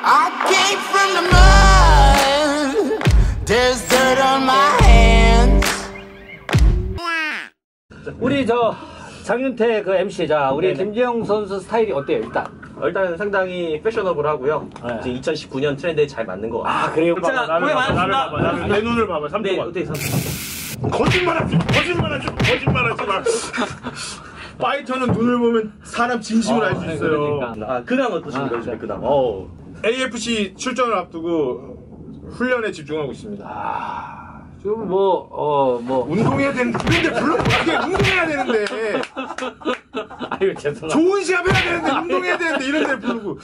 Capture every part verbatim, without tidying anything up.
I came from the mud. There's dirt on my hands. 우리 저 장윤태 그 엠씨, 자 우리 네네. 김지영 선수 스타일이 어때요 일단? 어, 일단 상당히 패셔너블하고 네. 이제 이천십구 년 트렌드에 잘 맞는 것 같아요. 아 그래요? 자, 고생 많으셨습니다. 봐봐, 나를, 내 눈을 봐봐. 삼 네, 초간. 어떻게 삼 거짓말하지 마. 거짓말하지 마. 거짓말하지 마. 파이터는 눈을 보면 사람 진심을 알 수 네, 있어요. 그러니까. 아, 근황 어떠십니까? 아, 요즘에 네. 근황. 어. 에이에프씨 출전을 앞두고 훈련에 집중하고 있습니다. 아 지금 뭐 어 뭐 운동해야 되는데 근데 불러 이게 운동해야 되는데 아유 죄송합니다. 좋은 시합 해야 되는데 운동해야 되는데 이런 데 부르고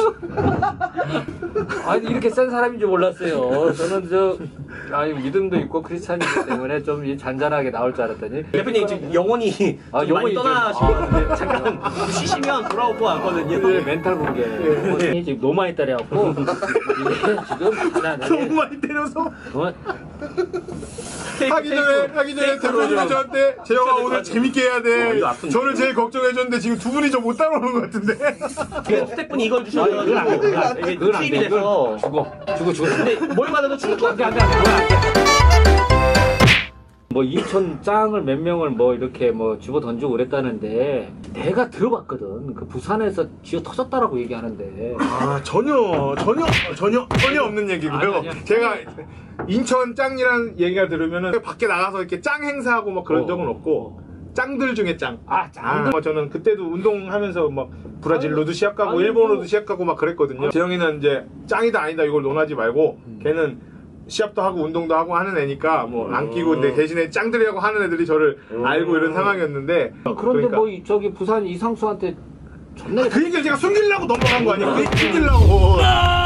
아니 이렇게 센 사람인 줄 몰랐어요. 저는 저 아니 믿음도 있고 크리스찬이기 때문에 좀 잔잔하게 나올 줄 알았더니 대표님 지금 영혼이 아, 좀 영혼이 많이 좀- 떠나시고 아, 네. 잠깐 쉬시면 돌아올 것 같거든요. 네, 멘탈 붕괴. 뭐, 지금 너무 많이 때려갖고 이게 지금 하나 너무 많이 때려서 어? 하기 전에 하기 전에 대표님이 저한테 재영아 오늘 재밌게 해야 어, 돼. 이거 아픈데. 저를 제일 걱정해줬는데 지금 두 분이 저 못 따라오는 것 같은데. 그 스태프분이 이걸 아니, 그건 안 돼, 주셔가지고 그건 안 돼. 이게 그건 안 투입이 돼. 돼서 죽어, 죽어, 죽어. 근데 뭘 받아도 죽을 것 안 돼, 같아. 안 돼, 안 돼, 그건 안 돼. 뭐 이천 짱을 몇 명을 뭐 이렇게 뭐 집어 던지고 그랬다는데 내가 들어봤거든. 그 부산에서 쥐어 터졌다라고 얘기하는데. 아 전혀 전혀 전혀 전혀 없는 얘기고요. 아니, 아니. 제가 인천 짱이라는 얘기가 들으면은 밖에 나가서 이렇게 짱 행사하고 막 그런 어. 적은 없고 짱들 중에 짱. 아, 짱들. 아, 저는 그때도 운동하면서 막 브라질로도 시합 가고 아니, 일본으로도 뭐. 시합 가고 막 그랬거든요. 재영이는 이제 짱이다 아니다 이걸 논하지 말고 걔는 시합도 하고 운동도 하고 하는 애니까 뭐 안 끼고 근데 대신에 짱들이라고 하는 애들이 저를 알고 이런 상황이었는데 그런데 그러니까. 뭐 이- 저기 부산 이상수한테 존나 그 얘기를 제가 숨기려고 넘어간 거 아니에요? 그 얘기 숨기려고.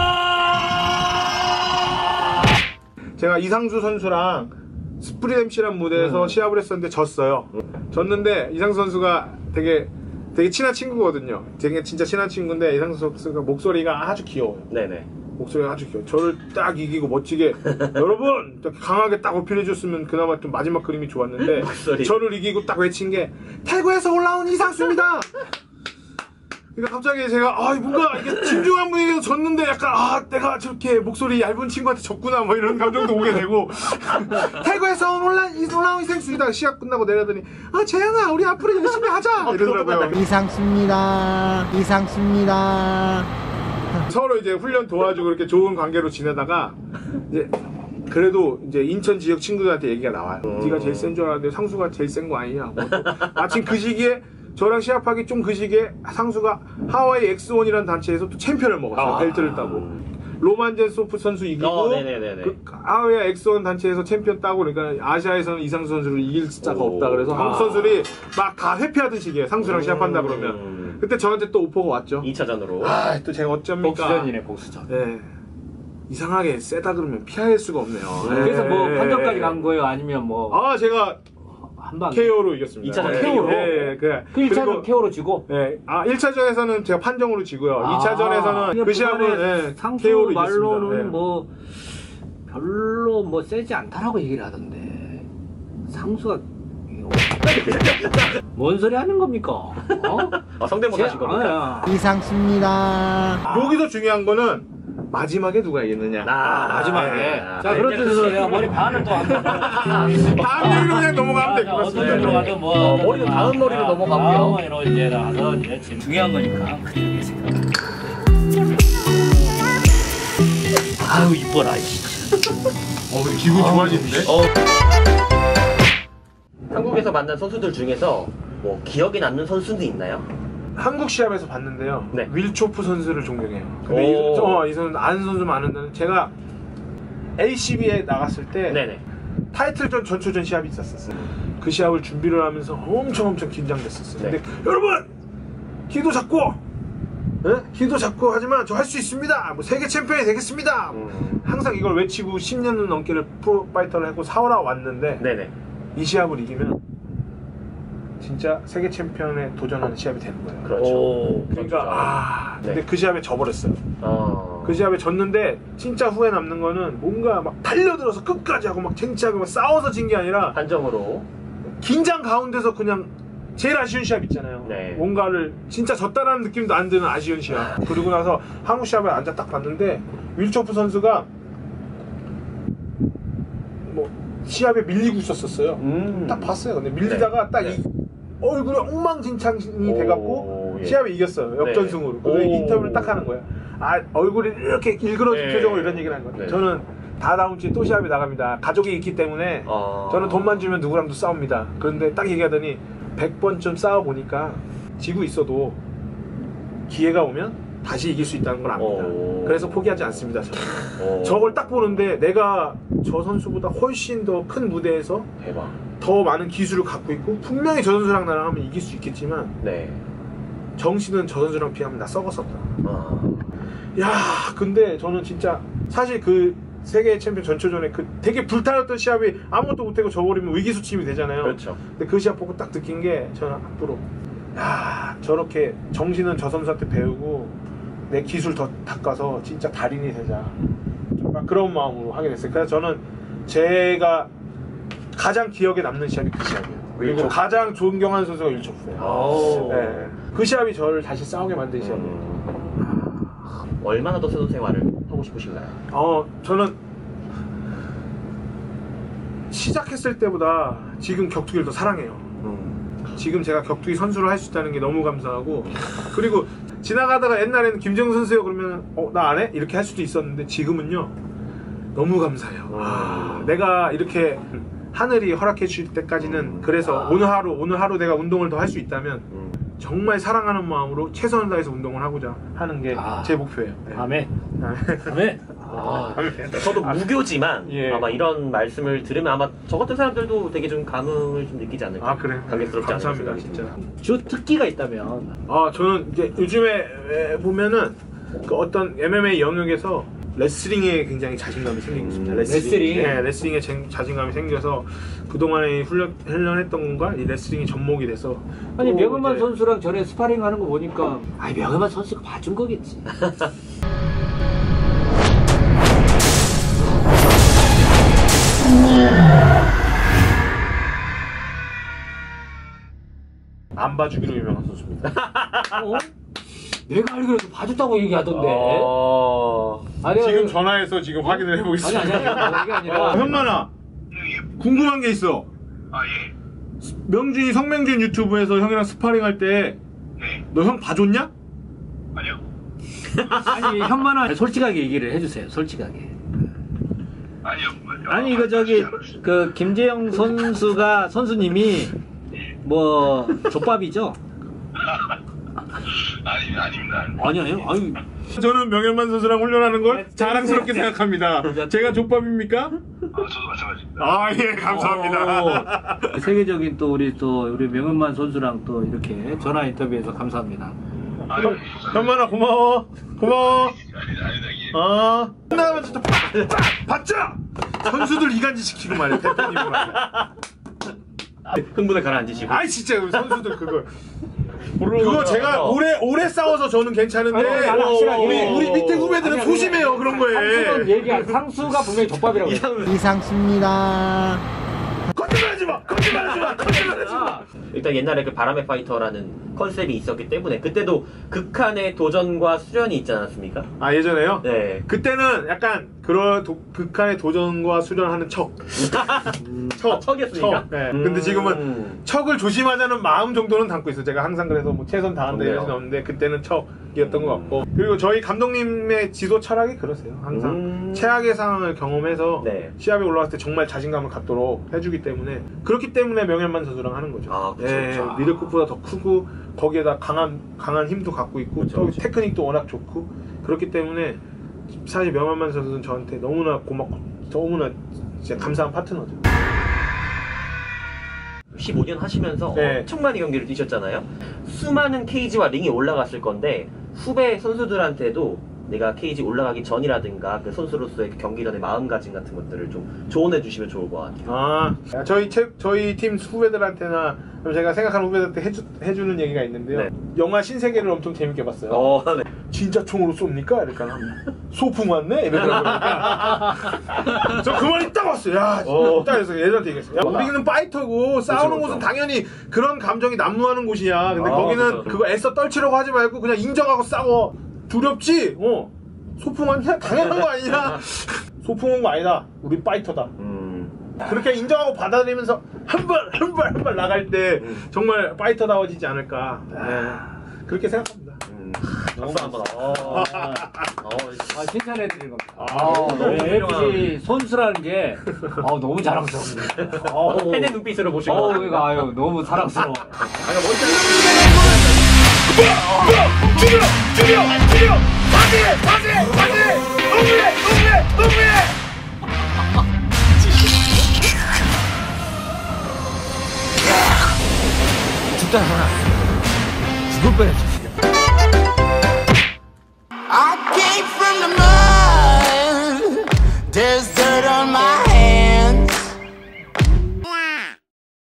제가 이상수 선수랑 스프릿 엠씨란 무대에서 네. 시합을 했었는데 졌어요. 졌는데 이상수 선수가 되게 되게 친한 친구거든요. 되게 진짜 친한 친구인데 이상수 선수가 목소리가 아주 귀여워요. 네네. 목소리가 아주 귀여워. 저를 딱 이기고 멋지게 여러분 딱 강하게 딱 어필해줬으면 그나마 좀 마지막 그림이 좋았는데 목소리. 저를 이기고 딱 외친 게 태국에서 올라온 이상수입니다. 그러니까 갑자기 제가 아 뭔가 이게 진중한 분위기에서 졌는데 약간 아 내가 저렇게 목소리 얇은 친구한테 졌구나 뭐 이런 감정도 오게 되고 태국에서 올라, 올라온 이상수입니다. 시합 끝나고 내려더니 아 재영아 우리 앞으로 열심히 하자 이러더라고요. 이상수입니다. 이상수입니다. 서로 이제 훈련 도와주고 이렇게 좋은 관계로 지내다가 이제 그래도 이제 인천 지역 친구들한테 얘기가 나와요. 음. 네가 제일 센 줄 알았는데 상수가 제일 센 거 아니냐. 뭐 마침 그 시기에 저랑 시합하기 좀 그 시기에 상수가 하와이 엑스원이라는 단체에서 또 챔피언을 먹었어요. 아. 벨트를 따고. 로만젠 소프 선수 이기고 어, 네네네네. 그 하와이 엑스원 단체에서 챔피언 따고 그러니까 아시아에서는 이상수 선수를 이길 자가 오. 없다 그래서 한국 아. 선수들이 막 다 회피하던 시기에 상수랑 음. 시합한다 그러면 그때 저한테 또 오퍼가 왔죠. 이 차전으로. 아, 또 제가 어쩝니까? 복수전이네 복수전. 네. 이상하게 세다 그러면 피할 수가 없네요. 그래서 뭐 네. 판정까지 간 거예요? 아니면 뭐 아, 제가 한 방? 케이오로 이겼습니다. 이 차전 네. 케이오로? 네, 그래. 그 일 차는 그리고- 케어로 지고. 네. 아, 일 차전에서는 제가 판정으로 지고요. 아, 이 차전에서는 그 시합은 네, 상수 케이오로 말로는 이겼습니다. 네. 뭐 별로 뭐 세지 않다라고 얘기를 하던데 상수가 뭔 소리 하는 겁니까? 어? 아, 성대모사 하신 겁니까? 아, 이상수입니다. 여기서 중요한 거는 마지막에 누가 이겼느냐. 아, 마지막에. 네. 자, 그렇듯 내가 머리 반을 또 안. 다음 얘기로 그냥 넘어가면 될 것 어떤 같습니다. 일로 가도 뭐 어, 머리는 다음 머리로 넘어가고요. 다음 머리로 이제 나가서 이제 지금 중요한 거니까 그렇게 생각. 아유 이뻐라 이씨. 어, 기분 좋아지는데? 어. 한국에서 만난 선수들 중에서 뭐 기억에 남는 선수도 있나요? 한국 시합에서 봤는데요. 네. 윌초프 선수를 존경해요. 근데 이, 오. 저, 어, 이 선수 아는 선수 많은데 제가 에이씨비에 나갔을 때 네네. 타이틀전 전초전 시합이 있었어요. 그 시합을 준비를 하면서 엄청 엄청 긴장됐었어요. 네. 근데 여러분 기도 잡고, 네? 기도 잡고 하지만 저 할 수 있습니다. 뭐 세계 챔피언이 되겠습니다. 음. 항상 이걸 외치고 십 년은 넘게를 프로파이터를 하고 사오라 왔는데 네네. 이 시합을 이기면 진짜 세계 챔피언에 도전하는 시합이 되는 거예요. 그렇죠. 오, 그러니까 아 근데 네. 그 시합에 져버렸어요. 어. 그 시합에 졌는데 진짜 후회 남는 거는 뭔가 막 달려들어서 끝까지 하고 막 쟁취하고 막 싸워서 진 게 아니라 한 점으로. 긴장 가운데서 그냥 제일 아쉬운 시합 있잖아요. 네. 뭔가를 진짜 졌다라는 느낌도 안 드는 아쉬운 시합. 그리고 나서 한국 시합에 앉아 딱 봤는데 윌초프 선수가 뭐 시합에 밀리고 있었었어요. 음. 딱 봤어요. 근데 밀리다가 네. 딱 네. 이 얼굴이 엉망진창이 오, 돼갖고 예. 시합에 이겼어요. 역전승으로. 그래서 오. 인터뷰를 딱 하는 거야. 아 얼굴이 이렇게 일그러진 네. 표정으로 이런 얘기를 하는 거예요. 네. 저는 다 다음 주에 또 시합에 나갑니다. 가족이 있기 때문에 아. 저는 돈만 주면 누구랑도 싸웁니다. 그런데 딱 얘기하더니 백 번쯤 싸워보니까 지고 있어도 기회가 오면 다시 이길 수 있다는 걸 압니다. 오. 그래서 포기하지 않습니다. 저는. 오. 저걸 딱 보는데 내가 저 선수보다 훨씬 더 큰 무대에서 대박. 더 많은 기술을 갖고 있고 분명히 저 선수랑 나랑 하면 이길 수 있겠지만 네. 정신은 저 선수랑 비하면 나 썩었었다. 아. 야 근데 저는 진짜 사실 그 세계 챔피언 전초전에 그 되게 불타였던 시합이 아무것도 못하고 져버리면 위기수침이 되잖아요. 그렇죠. 근데 그 시합 보고 딱 느낀 게 저는 앞으로 야 저렇게 정신은 저 선수한테 배우고 내 기술 더 닦아서 진짜 달인이 되자. 막 그런 마음으로 하게 됐어요. 그래서 저는 제가 가장 기억에 남는 시합이 그 시합이에요. 그리고 윌초프. 가장 존경하는 선수가 윌초프예요. 오. 네. 그 시합이 저를 다시 싸우게 만든 시합이에요. 음. 얼마나 더 선수 생활을 하고 싶으신가요? 어 저는 시작했을 때보다 지금 격투기를 더 사랑해요. 음. 지금 제가 격투기 선수를 할 수 있다는 게 너무 감사하고 그리고 지나가다가 옛날에는 김정은 선수요 그러면 어 나 안 해? 이렇게 할 수도 있었는데 지금은요 너무 감사해요. 아, 내가 이렇게 하늘이 허락해 줄 때까지는 그래서 오늘 하루 오늘 하루 내가 운동을 더 할 수 있다면 음. 정말 사랑하는 마음으로 최선을 다해서 운동을 하고자 하는 게 제 아. 목표예요. 네. 아멘. 아멘. 아, 저도 무교지만 예. 아마 이런 말씀을 들으면 아마 저 같은 사람들도 되게 좀 감흥을 좀 느끼지 않을까. 아 그래. 감격스럽지 않을까 감사합니다 생각이 진짜. 듭니다. 주 특기가 있다면 아 저는 이제 요즘에 보면은 그 어떤 엠엠에이 영역에서 레슬링에 굉장히 자신감이 생기고 있습니다. 음, 레슬링? 네, 레슬링에 제- 자신감이 생겨서 그동안에 훈련, 훈련했던 건가 이 레슬링이 접목이 돼서 아니 또 명현만 이제 선수랑 전에 스파링 하는 거 보니까 아니 명현만 선수가 봐준 거겠지. 안 봐주기로 유명한 선수입니다. 어? 내가 알기로도 봐줬다고 얘기하던데. 어... 아니, 지금 아니, 전화해서 지금 확인을 아니 해보겠습니다. 아니 아니 그게 아니라 어, 현만아 궁금한 게 있어. 아, 예. 명준이 성명준 유튜브에서 형이랑 스파링 할 때 너 형 봐줬냐? 아니요. 아니 현만아 솔직하게 얘기를 해주세요. 솔직하게. 아니요. 아니 이거 저기 그 김재영 선수가 선수님이 뭐 족밥이죠? 아니, 아닙니다. 아니에요? 아니 저는 명현만 선수랑 훈련하는 걸 네, 자랑스럽게 네. 생각합니다. 제가 족밥입니까? 아, 저도 마찬가지입니다. 아 예 감사합니다. 어, 세계적인 또 우리 또 우리 명은만 선수랑 또 이렇게 전화 인터뷰해서 감사합니다. 아, 현- 현만아 고마워 고마워. 아니, 아니다, 예. 어 끝나면 진짜 받자. 선수들 이간질 시키고 말이야 대표님이 말이야. 흥분을 가라앉히시고. 아이 진짜 우리 선수들 그걸 그거 제가 오래 오래 싸워서 저는 괜찮은데 아니, 아니, 확실하게. 우리 우리 밑에 후배들은 아니, 아니, 소심해요 그런 상수는 거에. 얘기 상수가 분명히 족밥이라고 했어. 이상수입니다. 거짓말하지 마 거짓말하지 마 거짓말하지 마. 일단 옛날에 그 바람의 파이터라는 컨셉이 있었기 때문에 그때도 극한의 도전과 수련이 있지 않았습니까? 아 예전에요? 네. 그때는 약간 그런 도, 극한의 도전과 수련하는 척. 척. 아, 척이었습니까? 척. 네. 음. 근데 지금은 척을 조심하자는 마음 정도는 담고 있어요. 제가 항상 그래서 뭐 최선 다한다 이럴 수는 없는데 그때는 척이었던 것 같고. 그리고 저희 감독님의 지도 철학이 그러세요. 항상 음. 최악의 상황을 경험해서 네. 시합에 올라갔을 때 정말 자신감을 갖도록 해주기 때문에 그렇기 때문에 명현만 선수랑 하는 거죠. 아, 그쵸, 예, 그쵸. 미들급보다 더 크고 거기에다 강한 강한 힘도 갖고 있고 그쵸, 또 그쵸. 테크닉도 워낙 좋고 그렇기 때문에 사실 명현만 선수는 저한테 너무나 고맙고 너무나 진짜 감사한 파트너죠. 십오 년 하시면서 네. 엄청 많은 경기를 뛰셨잖아요. 수많은 케이지와 링이 올라갔을 건데 후배 선수들한테도 내가 케이지 올라가기 전이라든가 그 선수로서의 그 경기 전의 마음가짐 같은 것들을 좀 조언해 주시면 좋을 것 같아요. 아 저희 채, 저희 팀 후배들한테나 제가 생각하는 후배들한테 해주, 해주는 얘기가 있는데요. 네. 영화 신세계를 엄청 재밌게 봤어요. 어, 네. 진짜 총으로 쏩니까? 이러니까 소풍 왔네? 이러더라고요. 저 그 말이 딱 왔어요. 야, 어. 딱 해서 얘들한테 얘기했어요. 야, 우리는 파이터고 싸우는 그렇죠, 곳은 그렇죠. 당연히 그런 감정이 난무하는 곳이야. 근데 아, 거기는 그렇죠. 그거 애써 떨치려고 하지 말고 그냥 인정하고 싸워. 두렵지? 어. 소풍 왔냐? 당연한 거 아니냐? 소풍 온 거 아니다. 우리 파이터다. 음. 그렇게 인정하고 받아들이면서 한 발 한 발 한 발 나갈 때 음. 정말 파이터다워지지 않을까. 네. 그렇게 생각합니다. 음. 박수 한번. 어. 어. 아, 칭찬해드리는 겁니다. 아, 너무 네, 훌륭한. 에이피지 선수라는 게 아, 너무 자랑스럽습니다. 어우, 팬의 눈빛으로 보시고. 어우, 그러니까 아유, 너무 사랑스러워. 아니, 머리 잘라. 죽여! 죽여! 죽여! 다시! 다시! 다시! 응애! 응애! 응애! 죽다 살아. 죽을 뻔했어. I came from the mud.